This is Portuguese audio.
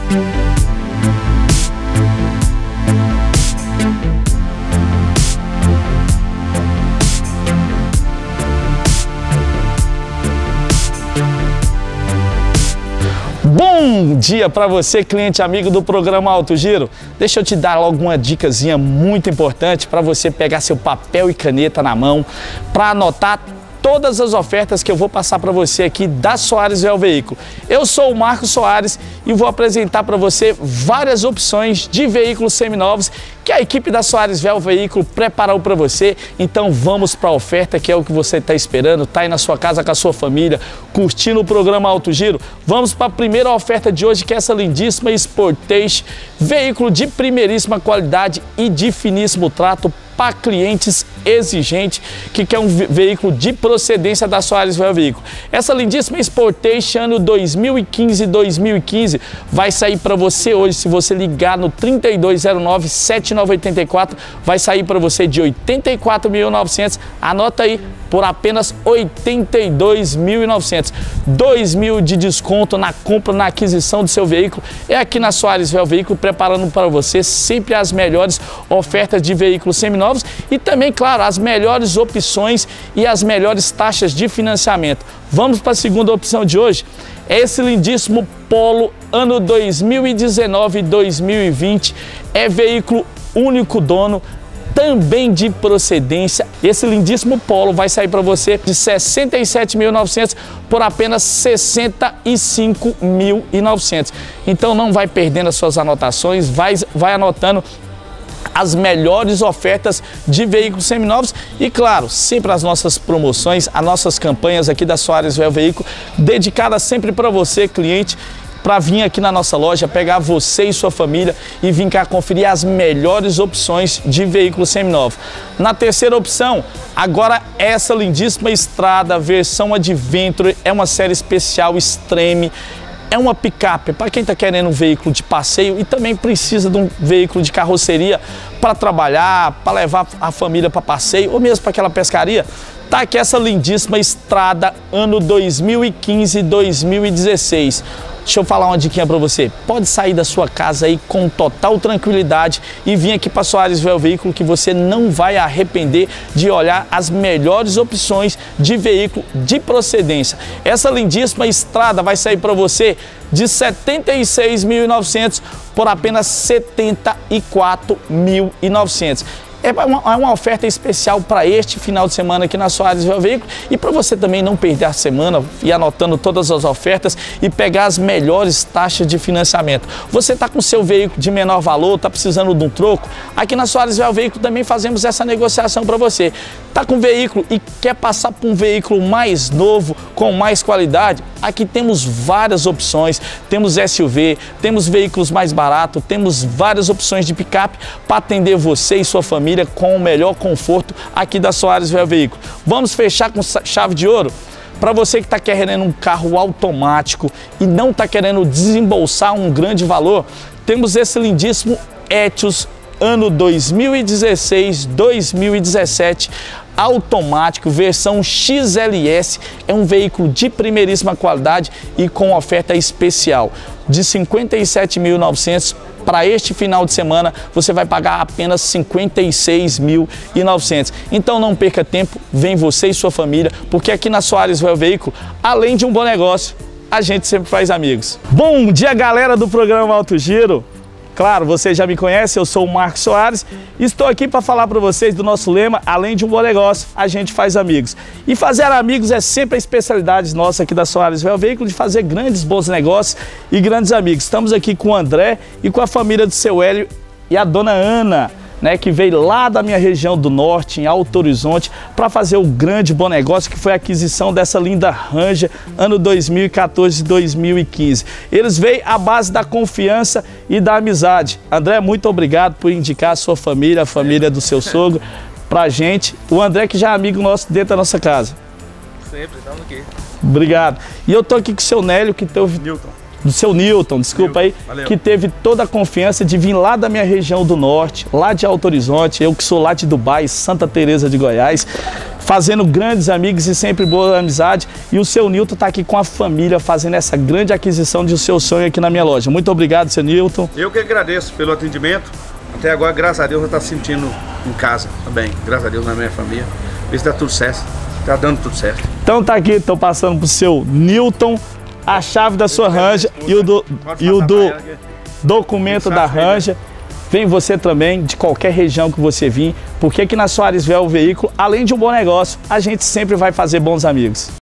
Bom dia para você, cliente amigo do programa Alto Giro. Deixa eu te dar logo uma dicasinha muito importante para você pegar seu papel e caneta na mão para anotar todas as ofertas que eu vou passar para você aqui da Soares Véu Veículo. Eu sou o Marcos Soares e vou apresentar para você várias opções de veículos seminovos que a equipe da Soares Véu Veículo preparou para você. Então vamos para a oferta, que é o que você está esperando, tá aí na sua casa com a sua família, curtindo o programa Alto Giro. Vamos para a primeira oferta de hoje, que é essa lindíssima Sportage, veículo de primeiríssima qualidade e de finíssimo trato para clientes exigentes que quer um veículo de procedência da Soares Véu Veículo. Essa lindíssima Sportage ano 2015 vai sair para você hoje, se você ligar no 3209-7984, vai sair para você de 84.900, anota aí, por apenas 82.900. 2.000 de desconto na compra, na aquisição do seu veículo. É aqui na Soares Véu Veículo, preparando para você sempre as melhores ofertas de veículos seminovos e também, claro, as melhores opções e as melhores taxas de financiamento. Vamos para a segunda opção de hoje. É esse lindíssimo Polo ano 2019-2020. É veículo único dono, também de procedência. Esse lindíssimo Polo vai sair para você de 67.900 por apenas 65.900. Então não vai perdendo as suas anotações, vai anotando as melhores ofertas de veículos seminovos e, claro, sempre as nossas promoções, as nossas campanhas aqui da Soares Véu Veículo, dedicadas sempre para você, cliente, para vir aqui na nossa loja, pegar você e sua família e vir cá conferir as melhores opções de veículos seminovos. Na terceira opção, agora essa lindíssima Estrada, versão Adventure, é uma série especial Extreme. É uma picape para quem está querendo um veículo de passeio e também precisa de um veículo de carroceria para trabalhar, para levar a família para passeio ou mesmo para aquela pescaria. Tá aqui essa lindíssima Estrada ano 2015-2016. Deixa eu falar uma diquinha para você. Pode sair da sua casa aí com total tranquilidade e vir aqui para Soares Véu Veículo, que você não vai arrepender de olhar as melhores opções de veículo de procedência. Essa lindíssima Estrada vai sair para você de 76.900 por apenas 74.900. É uma oferta especial para este final de semana aqui na Soares Véu Veículo e para você também não perder a semana e anotando todas as ofertas e pegar as melhores taxas de financiamento. Você está com seu veículo de menor valor, está precisando de um troco? Aqui na Soares Véu Veículo também fazemos essa negociação para você. Está com veículo e quer passar por um veículo mais novo, com mais qualidade? Aqui temos várias opções, temos SUV, temos veículos mais baratos, temos várias opções de picape para atender você e sua família com o melhor conforto aqui da Soares Véu Veículo. Vamos fechar com chave de ouro? Para você que está querendo um carro automático e não está querendo desembolsar um grande valor, temos esse lindíssimo Etios ano 2016-2017, automático, versão XLS, é um veículo de primeiríssima qualidade e com oferta especial de 57.900. Para este final de semana, você vai pagar apenas 56.900. Então não perca tempo, vem você e sua família, porque aqui na Soares Véu Veículo, além de um bom negócio, a gente sempre faz amigos. Bom dia, galera do programa Alto Giro. Claro, você já me conhece, eu sou o Marcos Soares e estou aqui para falar para vocês do nosso lema, além de um bom negócio, a gente faz amigos. E fazer amigos é sempre a especialidade nossa aqui da Soares Véu Veículo, de fazer grandes bons negócios e grandes amigos. Estamos aqui com o André e com a família do seu Hélio e a dona Ana, né, que veio lá da minha região do norte, em Alto Horizonte, para fazer o grande bom negócio que foi a aquisição dessa linda Ranger ano 2014 e 2015. Eles veio à base da confiança e da amizade. André, muito obrigado por indicar a sua família, a família do seu sogro, pra gente. O André que já é amigo nosso dentro da nossa casa. Sempre, estamos aqui. Obrigado. E eu tô aqui com o seu Nélio, que teve... Do seu Newton, desculpa aí, valeu. Que teve toda a confiança de vir lá da minha região do norte, lá de Alto Horizonte, eu que sou lá de Dubai, Santa Teresa de Goiás, fazendo grandes amigos e sempre boa amizade. E o seu Nilton está aqui com a família fazendo essa grande aquisição de seu sonho aqui na minha loja. Muito obrigado, seu Nilton. Eu que agradeço pelo atendimento. Até agora, graças a Deus, eu estou sentindo em casa também. Graças a Deus, na minha família. Vê se dá tudo certo. Tá dando tudo certo. Então tá aqui, estou passando pro seu Nilton a chave da sua Ranger e o do documento da Ranger. Vem você também, de qualquer região que você vir, porque aqui na Soares Véu Veículo, além de um bom negócio, a gente sempre vai fazer bons amigos.